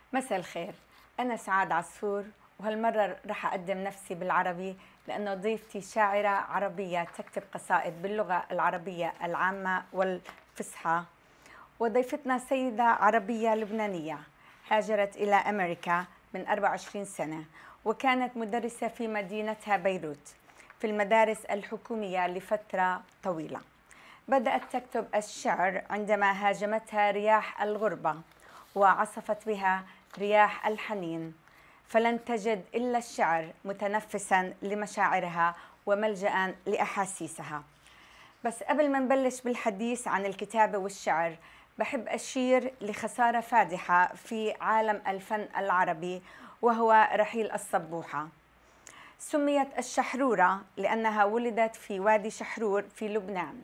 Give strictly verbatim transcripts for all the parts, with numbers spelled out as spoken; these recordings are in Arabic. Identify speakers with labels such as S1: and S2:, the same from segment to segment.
S1: مساء الخير. أنا سعاد عصفور، وهالمرة رح أقدم نفسي بالعربي لأنه ضيفتي شاعرة عربية تكتب قصائد باللغة العربية العامة والفصحى. وضيفتنا سيدة عربية لبنانية هاجرت إلى أمريكا من أربع وعشرين سنة، وكانت مدرسة في مدينتها بيروت في المدارس الحكومية لفترة طويلة. بدأت تكتب الشعر عندما هاجمتها رياح الغربة وعصفت بها رياح الحنين، فلن تجد إلا الشعر متنفساً لمشاعرها وملجأ لأحاسيسها. بس قبل ما نبلش بالحديث عن الكتابة والشعر، بحب أشير لخسارة فادحة في عالم الفن العربي، وهو رحيل الصبوحة. سميت الشحرورة لأنها ولدت في وادي شحرور في لبنان،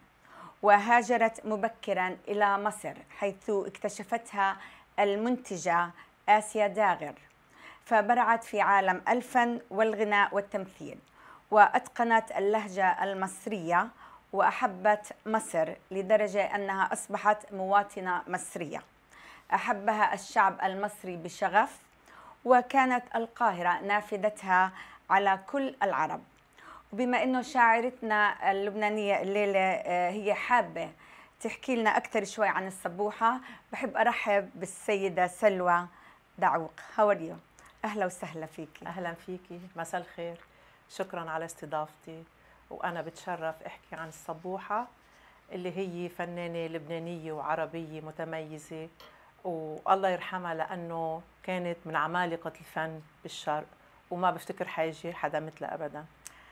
S1: وهاجرت مبكراً إلى مصر حيث اكتشفتها المنتجة آسيا داغر، فبرعت في عالم الفن والغناء والتمثيل، وأتقنت اللهجة المصرية، وأحبت مصر لدرجة أنها أصبحت مواطنة مصرية. أحبها الشعب المصري بشغف، وكانت القاهرة نافذتها على كل العرب. وبما أنه شاعرتنا اللبنانية الليلة آه، هي حابة تحكي لنا أكثر شوي عن الصبوحة، بحب أرحب بالسيدة سلوى دعوق. How are you؟ أهلا وسهلا فيكي.
S2: أهلا فيكي، مساء الخير. شكرا على استضافتي، وأنا بتشرف أحكي عن الصبوحة اللي هي فنانة لبنانية وعربية متميزة، والله يرحمها لأنه كانت من عمالقة الفن بالشرق، وما بفتكر حاجة حدا مثلها أبدا.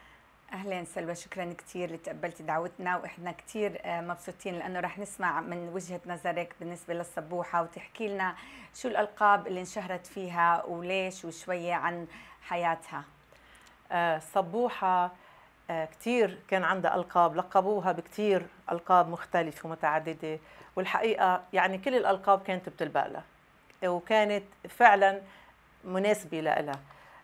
S1: أهلا سلوى، شكرا كثير اللي تقبلتي دعوتنا، وإحنا كثير مبسوطين لأنه رح نسمع من وجهة نظرك بالنسبة للصبوحة، وتحكي لنا شو الألقاب اللي انشهرت فيها وليش، وشوية عن حياتها.
S2: آه، صبوحة آه، كتير كان عندها ألقاب، لقبوها بكتير ألقاب مختلفة ومتعددة، والحقيقة يعني كل الألقاب كانت بتلبق لها وكانت فعلا مناسبة لها.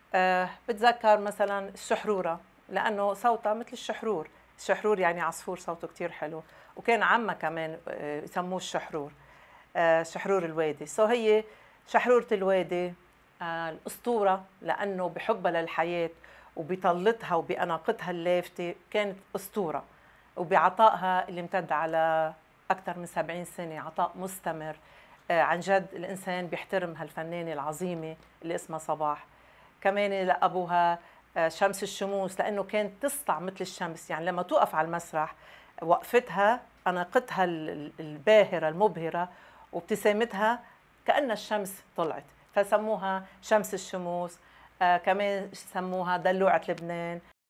S2: أه بتذكر مثلا الشحرورة لأنه صوتها مثل الشحرور، الشحرور يعني عصفور صوته كتير حلو، وكان عمها كمان أه يسموه الشحرور، أه شحرور الوادي، سو هي شحرورة الوادي. أه الأسطورة لأنه بحبها للحياة وبطلتها وبأناقتها اللافتة كانت أسطورة، وبعطائها اللي امتد على أكثر من سبعين سنة، عطاء مستمر. أه عن جد الإنسان بيحترم هالفنانة العظيمة اللي اسمها صباح. كمان لقبوها شمس الشموس لأنه كانت تسطع مثل الشمس، يعني لما توقف على المسرح وقفتها أناقتها الباهرة المبهرة وابتسامتها كأن الشمس طلعت، فسموها شمس الشموس. آه كمان سموها دلوعة لبنان